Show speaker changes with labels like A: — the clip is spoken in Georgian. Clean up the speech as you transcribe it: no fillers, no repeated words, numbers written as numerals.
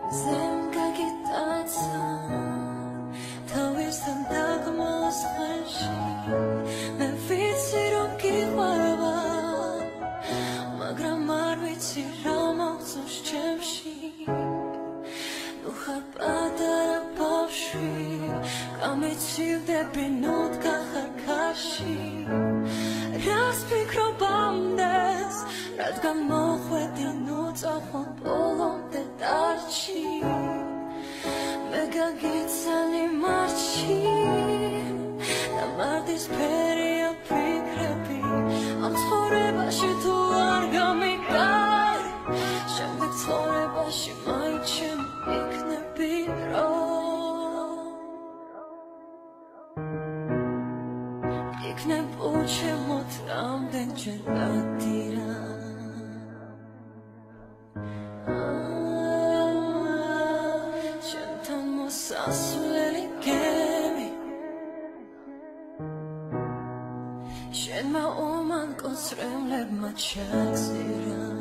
A: 생각이 따뜻한 더 이상 다가올 한시 내 위치로 기와봐 მაგრამ არ ვიცი რა მოგწონს ჩემში ნუ ხარ პატარა ბავშვი გამიცივდები ნუდგა ხარ ქარში რას ფიქრობ ამდენს რადგან მოხვედი ნუ წახვარ ბოლომდე დარჩი მე გაგიცანი მარჩი და მარდის ფერია ფიქრები ამ ცხოვრებაში თუ არ გამიგარი შემდეგ ცხოვრებაში მაინც ჩემი იქნები რომ იქნებ უჩემოთ რამდენჯერ ადირა ჩემთან მოსასვლელი გემი შენმა უმან კონსრემლებმა ჩაგზირა